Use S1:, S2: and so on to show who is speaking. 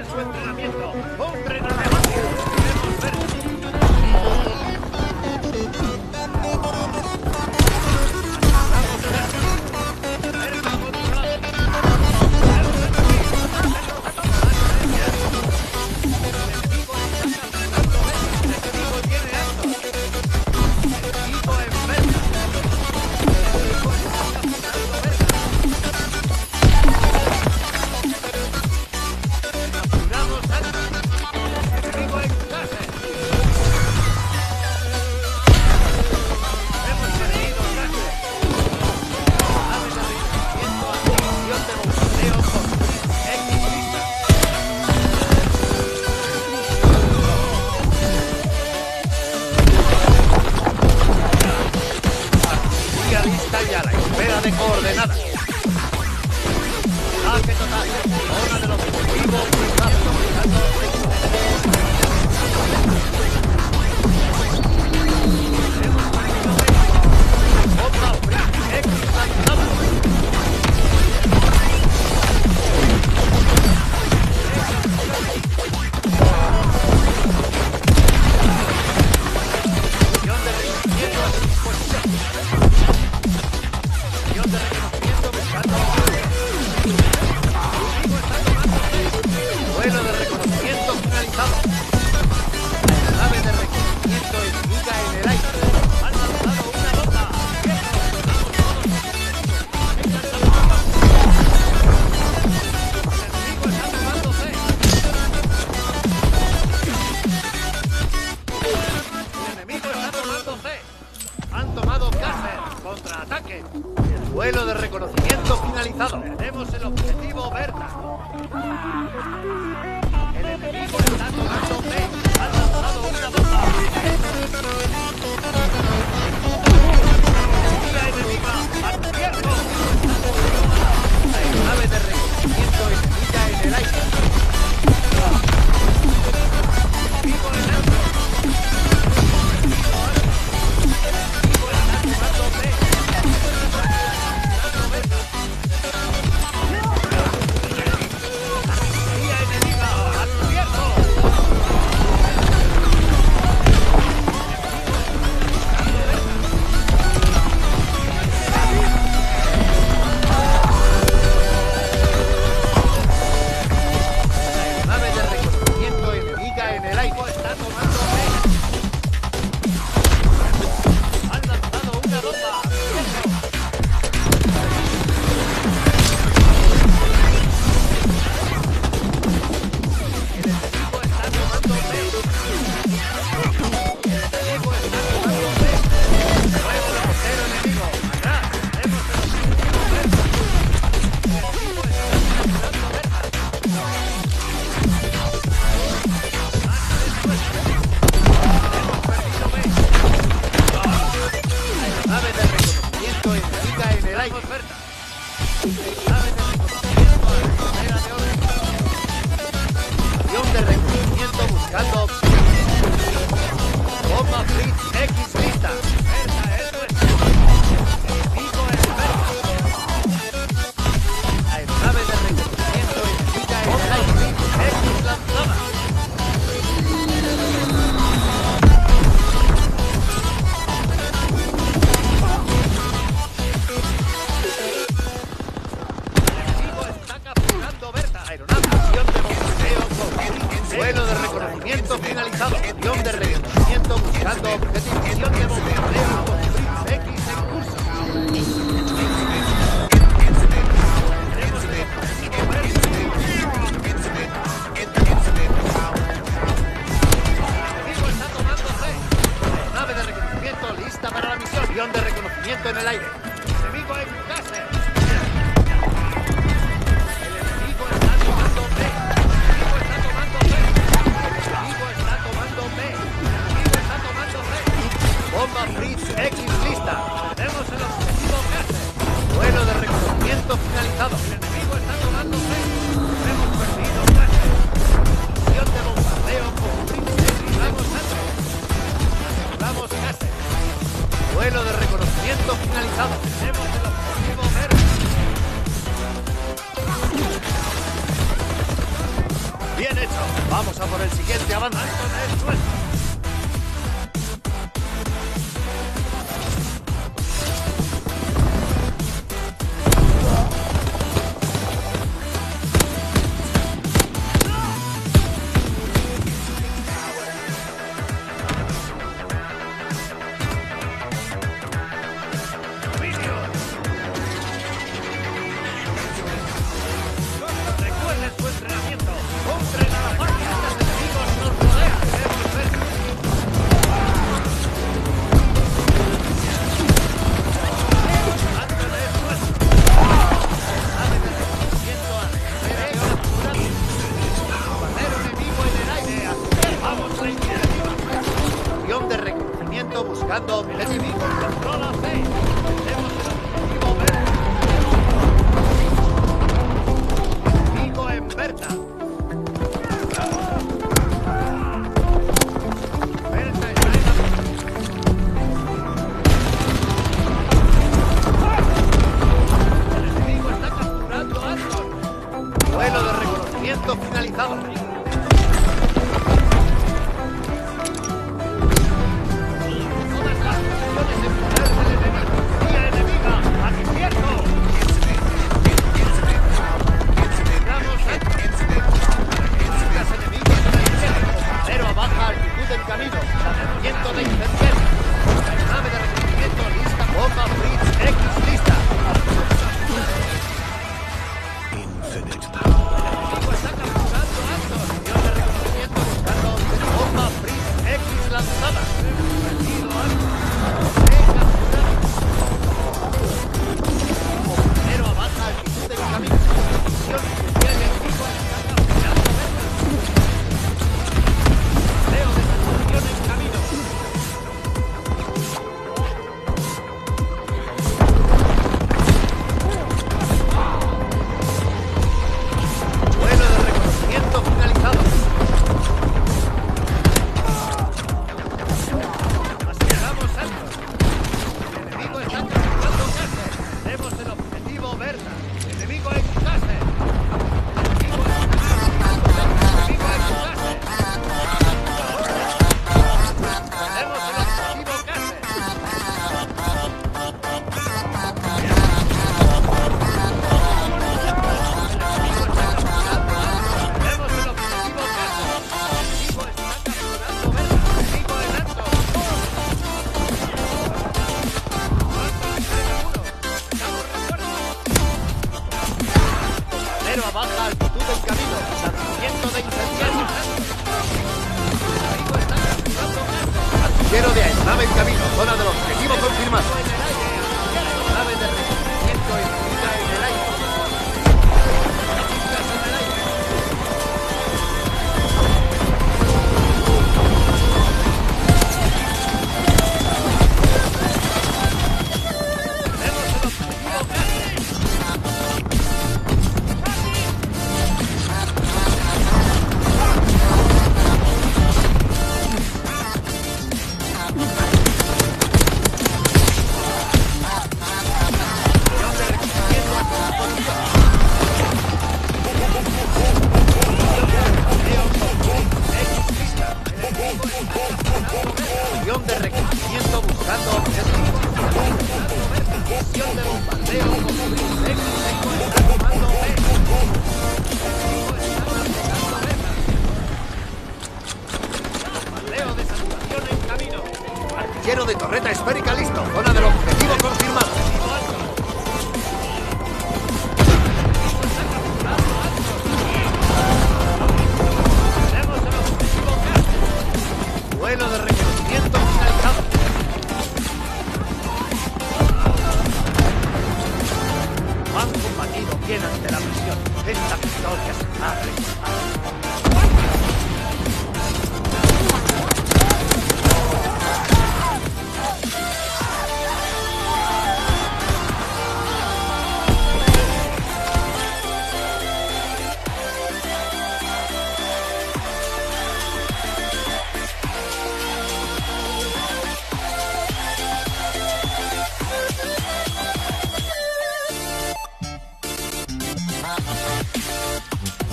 S1: su entrenamiento. ¡Un tren de avance! ¡Queremos ver! Lista y a la espera de coordenadas. Ataque total. Zona del objetivo. Otra free X lanzada. Misión de reconocimiento a su disposición. Vuelo de reconocimiento finalizado. Nave de reconocimiento enemiga en el aire. Han lanzado una nota. El enemigo está tomando C. El enemigo está tomando C. Han tomado Cáceres. Contraataque. Vuelo de reconocimiento finalizado. Tenemos el objetivo Berta. El enemigo está tomando B. Han lanzado una bomba. Enemiga. ¡Advierto! La nave de reconocimiento enemiga en el aire. Enemigo en alto. El enemigo está tomando B. Vuelo de reconocimiento finalizado. Misión de reconocimiento buscando objetivo. Misión de bombardeo con Fritz X en curso. El enemigo está tomando C. Nave de reconocimiento lista para la misión. Misión de reconocimiento en el aire. Enemigo en casa. Bomba Fritz X lista. Tenemos el objetivo Cáceres. Vuelo de reconocimiento finalizado. El enemigo está tomando C. Hemos perdido Cáceres. Misión de bombardeo con Fritz X. Vamos Cáceres. Aseguramos Cáceres. Vuelo de reconocimiento finalizado. Vamos a por el siguiente avance. Es nuestro. Recuerden su entrenamiento. Compren a la par. Los enemigos nos rodean. Debemos ver. Ángel es nuestro. Sabe de reconocimiento a verdadero enemigo en el aire. Vamos la iniciativa. Acción de reconocimiento buscando el enemigo. Controla C. Tenemos el objetivo verde. Enemigo en Berta. Berta está en la... El enemigo está capturando a Anton. Vuelo de reconocimiento finalizado. Todas las posiciones en poder del enemigo. Vía enemiga. ¡Al infierno! Llegamos a... Las enemigas en el cielo. Cero a baja altitud en camino. Lanzamiento de incendiario. Nave de reconocimiento lista. Bomba Fritz X lista. El enemigo está capturando a Anton. Acción de reconocimiento buscando bomba Fritz X lanzada. Perdido Anton. Cero a baja altitud en camino. Misión especial enemigo está capturando. Leo de saturación en camino. Vuelo de reconocimiento finalizado. Llegamos altos. El enemigo está capturando Cáceres. Tenemos el objetivo Berta. Enemigo en Cáceres. Enemigo en Cáceres. Tenemos el objetivo Cáceres. Tenemos el objetivo Cáceres. El enemigo está capturando Berta. Enemigo en Anton. Cero a baja altitud en camino. Lanzamiento de incendiario. Enemigo está capturando Cáceres. Artillero de aeronave en camino. Zona del objetivo confirmado. Nave de reconocimiento enemiga en el aire. Enemigas en el aire. Tenemos el objetivo Cáceres. Acción de reconocimiento buscando objetivos. Acción de bombardeo como X está tomando B. Bombardeo de saturación en camino. Artillero de torreta esférica listo. Zona del objetivo.